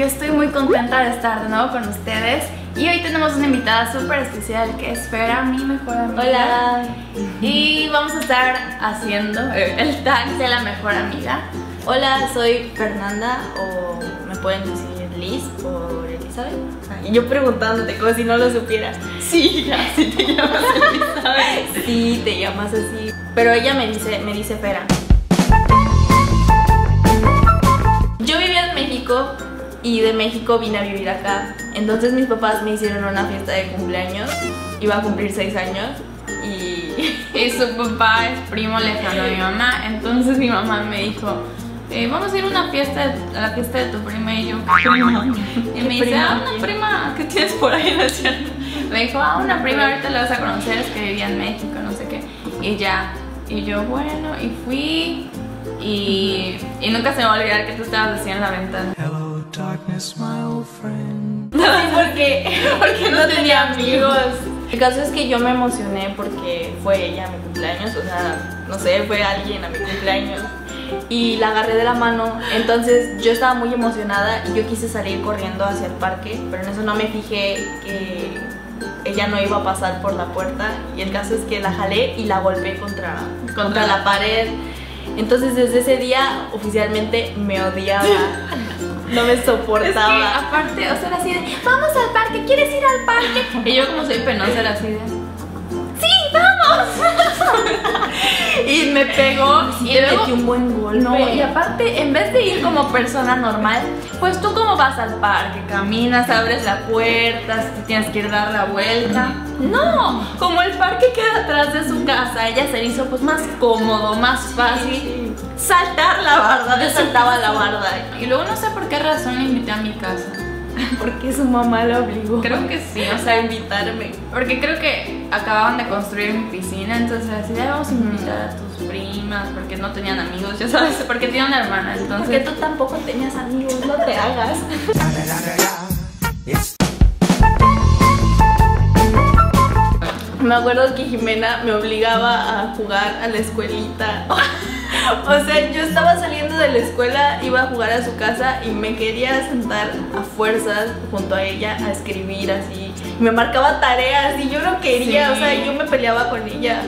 yo estoy muy contenta de estar de nuevo con ustedes. Y hoy tenemos una invitada súper especial que es Fera, mi mejor amiga. Hola. Y vamos a estar haciendo el tag de la mejor amiga. Hola, soy Fernanda, o me pueden decir Liz por Elizabeth. Y yo preguntándote como si no lo supieras. Sí, ya, sí te llamas Elizabeth. Sí, te llamas así. Pero ella me dice Fera. Yo vivía en México y de México vine a vivir acá. Entonces mis papás me hicieron una fiesta de cumpleaños. Iba a cumplir 6 años y su papá es primo lejano de mi mamá. Entonces mi mamá me dijo, vamos a ir a una fiesta, a la fiesta de tu prima. Y yo, ¿qué prima? Y me dice, una prima que tienes por ahí, ¿no es cierto? Me dijo, una prima, ahorita la vas a conocer, es que vivía en México, no sé qué. Y ya, y yo, bueno, y fui. Y nunca se me va a olvidar que tú estabas así en la ventana. Hello, darkness, my old friend. Porque no tenía amigos. El caso es que yo me emocioné porque fue ella a mi cumpleaños. O sea, no sé, fue alguien a mi cumpleaños. Y la agarré de la mano. Entonces yo estaba muy emocionada y yo quise salir corriendo hacia el parque, pero en eso no me fijé que ella no iba a pasar por la puerta. Y el caso es que la jalé y la golpeé contra la pared. Entonces desde ese día oficialmente me odiaba. No me soportaba. Es que aparte, o sea, era así de, vamos al parque, ¿quieres ir al parque? Y yo como soy penosa era así de, ¡sí, vamos! Y me pegó y te luego metí un buen golpe. No, y aparte, en vez de ir como persona normal, pues tú como vas al parque, caminas, abres la puerta, si tienes que ir a dar la vuelta. No, como el parque queda atrás de su casa, ella se hizo pues más cómodo, más fácil saltar la barda. Yo saltaba la barda. Y luego no sé por qué razón la invité a mi casa. Porque su mamá lo obligó. Creo que sí, o sea, invitarme. Porque creo que acababan de construir mi piscina, entonces así, vamos a invitar a tus primas, porque no tenían amigos, ya sabes, porque tiene una hermana, entonces... Porque tú tampoco tenías amigos, no te hagas. Me acuerdo que Jimena me obligaba a jugar a la escuelita. O sea, yo estaba saliendo de la escuela, iba a jugar a su casa y me quería sentar a fuerzas junto a ella a escribir así. Me marcaba tareas y yo no quería, Sí. o sea, yo me peleaba con ella.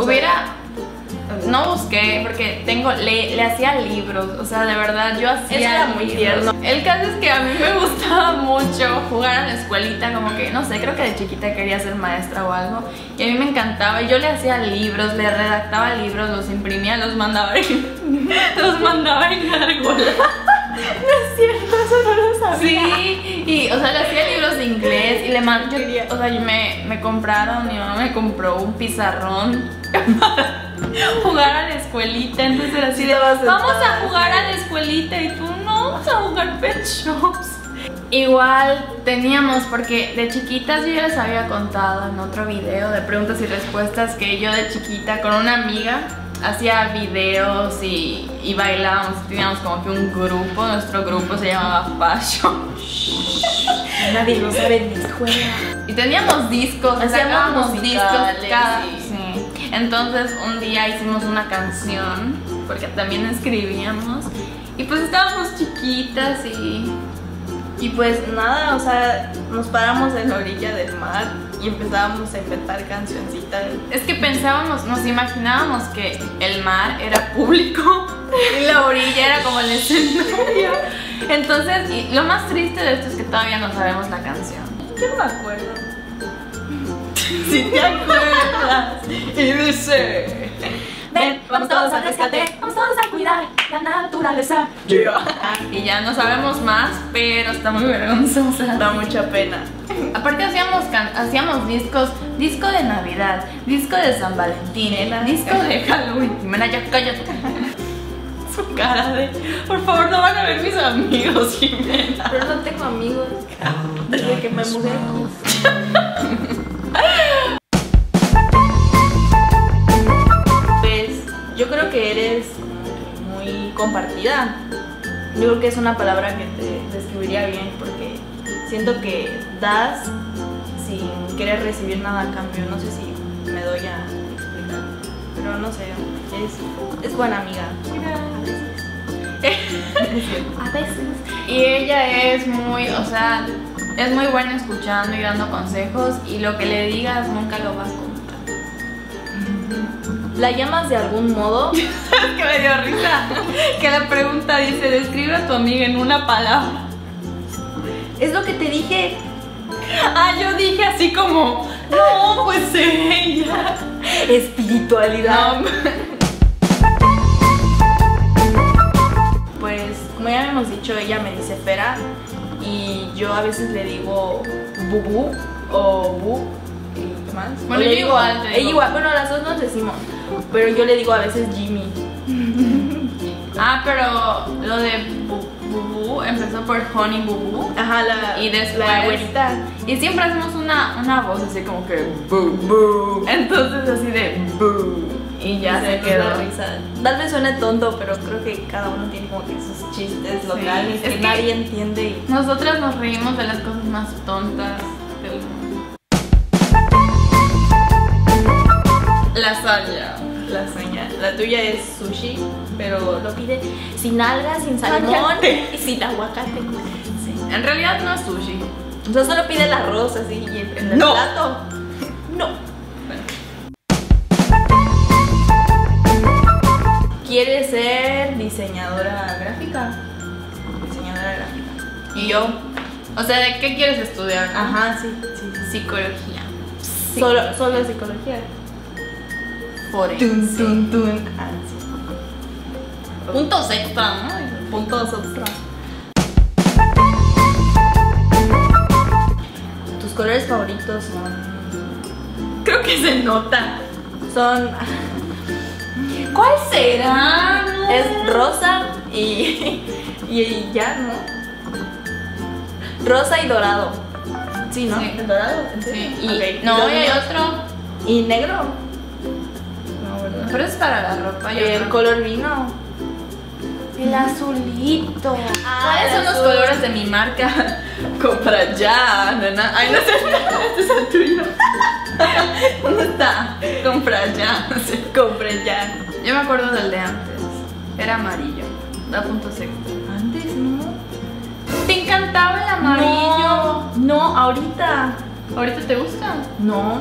No busqué porque le hacía libros, o sea, de verdad yo hacía Eso era muy libros. tierno. El caso es que a mí me gustaba mucho jugar a la escuelita, como que, no sé, creo que de chiquita quería ser maestra o algo. Y a mí me encantaba, y yo le hacía libros, le redactaba libros, los imprimía, los mandaba en gárgola. No es cierto, eso no lo sabía. Sí, y o sea, le hacía libros de inglés y o sea, me compraron, mi mamá me compró un pizarrón para jugar a la escuelita, entonces era así de, vamos a jugar a la escuelita y tú no, vamos a jugar Pet Shops. Igual teníamos, porque de chiquitas yo ya les había contado en otro video de preguntas y respuestas que yo de chiquita con una amiga hacía videos y bailábamos, teníamos como que un grupo, nuestro grupo se llamaba Fashion. Nadie lo sabe en la escuela. Y teníamos discos, Hacíamos sacábamos musicales, discos cada... sí. Sí. Entonces un día hicimos una canción, porque también escribíamos, y pues estábamos chiquitas Y pues nada, o sea, nos paramos en la orilla del mar y empezábamos a inventar cancioncitas. es que pensábamos, nos imaginábamos que el mar era público y la orilla era como el escenario. Entonces, y lo más triste de esto es que todavía no sabemos la canción. Yo no me acuerdo. Si te acuerdas. Y dice, Ven, vamos todos al rescate, vamos todos a cuidar la naturaleza. y ya no sabemos más, pero está muy vergonzosa. Da mucha pena. Aparte hacíamos discos, disco de Navidad, disco de San Valentín, disco de Halloween. Jimena, ya cállate. Su cara de, por favor, no van a ver mis amigos, Jimena. Pero no tengo amigos desde que me mudé. Pues yo creo que eres muy compartida. Yo creo que es una palabra que te describiría bien porque siento que das sin querer recibir nada a cambio. No sé si me doy a explicar, pero no sé, es buena amiga. A veces. Y ella es muy, o sea, es muy buena escuchando y dando consejos y lo que le digas nunca lo va a contar. ¿La llamas de algún modo? ¿Sabes que me dio risa? Que la pregunta dice, describe a tu amiga en una palabra. Es lo que te dije. Ah, yo dije así como, no, pues ella. Espiritualidad. No. Pues, como ya hemos dicho, ella me dice Fera y yo a veces le digo Bubu o Bu y ¿qué más? Bueno, O le yo digo- igual te digo. Ella igual, bueno, las dos nos decimos, pero yo le digo a veces Jimmy. Ah, pero lo de Bubu empezó por Honey Bubu. Ajá, Y después la güerita. Y siempre hacemos una voz así como que bu, bu. Entonces así de bu. Y ya se nos quedó. da risa. Tal vez suene tonto, pero creo que cada uno tiene como que sus chistes locales Es que que- nadie entiende. Y... Nosotras nos reímos de las cosas más tontas del mundo. Lasaña. Lasaña. La tuya es sushi, pero lo pide sin algas, sin salmón Cállate. y sin aguacate. Sí. En realidad no es sushi. O sea, solo pide el arroz así y en el No. plato. No. ¿Quieres ser diseñadora gráfica? Diseñadora gráfica. Y yo, o sea, ¿de qué quieres estudiar? Ajá, sí, sí. Psicología. Solo psicología. Forense. Tun. Ah, sí. Puntos extra, ¿no? Puntos extra. Tus colores favoritos Creo que se nota. son ¿Cuál será? No. es rosa y ya, ¿no? Rosa y dorado. Sí, ¿no? Sí. ¿El dorado? ¿En Sí. serio? Y Ok. no, los y hay míos? otro. ¿Y negro? No, ¿verdad? Pero es para la ropa. y El otro. color vino. El azulito. ¿Cuáles el son los azul. colores de mi marca? Compra ya, nena. Ay, no sé, este es el tuyo. ¿Dónde está? Compra ya. Sí. Compré ya. Yo me acuerdo del de antes. Era amarillo. Da puntos extra. Antes no. ¿Te encantaba el amarillo? No, ahorita. ¿Ahorita te gusta? No.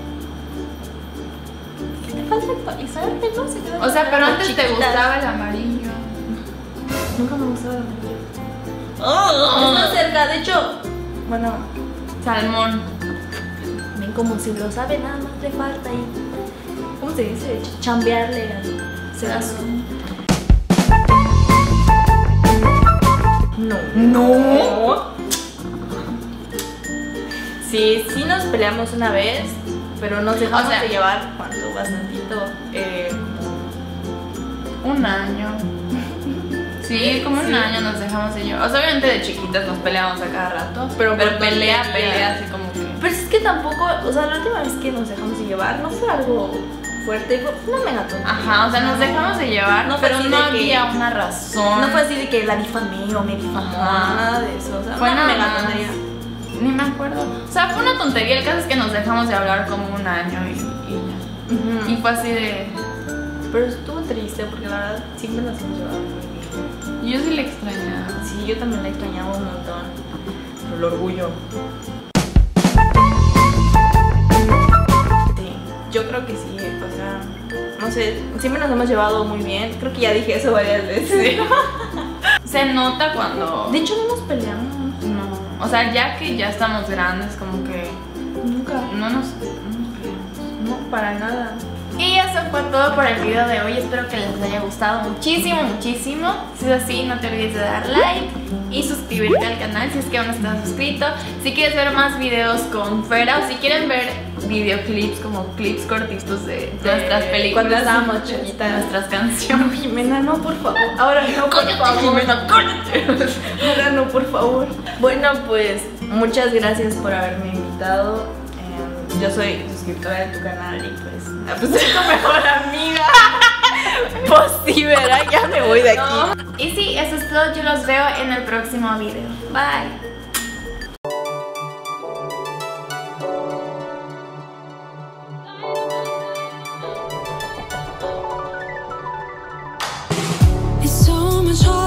¿Qué te falta actualizarte? No sé. O sea, pero antes te gustaba el amarillo. Nunca me gustaba el amarillo. Está cerca, de hecho. Bueno, Salmón. ven como si lo sabe, nada más le falta ahí. ¿Cómo se dice? Chambearle al ser azul. No. No. Sí, sí nos peleamos una vez, pero nos dejamos O sea, de llevar cuando bastantito. Un año. Sí, como un año nos dejamos de llevar. O sea, obviamente de chiquitas nos peleábamos a cada rato. Pero por pelea, tonterías. así como que. Pero es que tampoco, o sea, la última vez que nos dejamos de llevar no fue algo fuerte, fue una mega tontería. Ajá, o sea, nos dejamos de llevar, No fue pero así no de que- había una razón. No fue así de que la difamé o me difamó, Ajá. nada de eso. O sea, Fue una nada mega más. tontería. Ni me acuerdo. O sea, fue una tontería. El caso es que nos dejamos de hablar como un año y ya. Y fue así de. Pero estuvo triste porque la verdad siempre nos hemos llevado muy bien. Yo sí le extrañaba. Sí, yo también la extrañaba un montón. Por el orgullo. Sí, yo creo que sí, o sea, no sé, siempre nos hemos llevado muy bien. Creo que ya dije eso varias veces. Se nota cuando. De hecho, no nos peleamos. No. O sea, ya que ya estamos grandes, como que. Nunca. No nos peleamos. No, para nada. Y eso fue todo por el video de hoy. Espero que les haya gustado muchísimo, muchísimo. Si es así, no te olvides de dar like y suscribirte al canal si es que aún no estás suscrito. Si quieres ver más videos con Fera o si quieren ver videoclips como clips cortitos de nuestras películas, cuando estábamos chiquitas. nuestras canciones. No, Jimena, no, por favor. Ahora no, por favor. Jimena, cállate. Ahora no, por favor. Bueno, pues muchas gracias por haberme invitado. Yo soy suscriptora de tu canal y pues soy tu mejor amiga. Pues sí, ¿verdad? Ya me voy de aquí. No. Y sí, eso es todo. Yo los veo en el próximo video. Bye. It's so much harder.